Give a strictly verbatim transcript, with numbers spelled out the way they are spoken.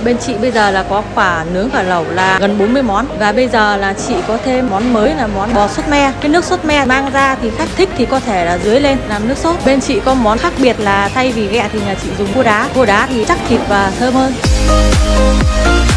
Bên chị bây giờ là có quả nướng cả lẩu là gần bốn mươi món. Và bây giờ là chị có thêm món mới là món bò sốt me. Cái nước sốt me mang ra thì khách thích thì có thể là dưới lên làm nước sốt. Bên chị có món khác biệt là thay vì ghẹ thì nhà chị dùng cua đá. Cua đá thì chắc thịt và thơm hơn.